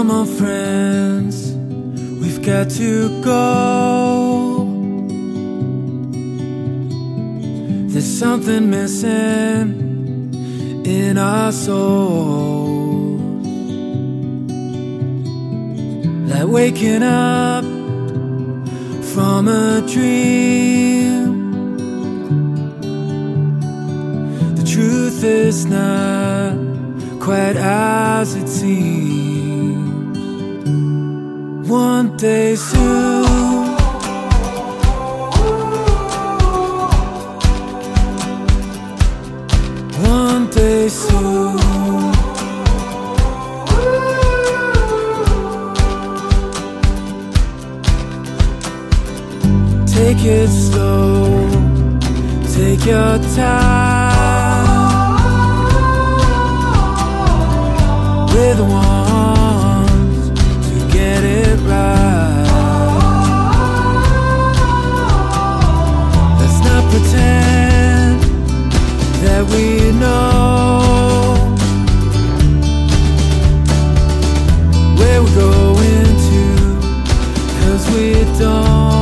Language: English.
Come on friends, we've got to go. There's something missing in our souls, like waking up from a dream. The truth is not quite as it seems. One day soon, one day soon, take it slow, take your time. We're the ones to get it right. Let's not pretend that we know where we're going to, 'cause we don't.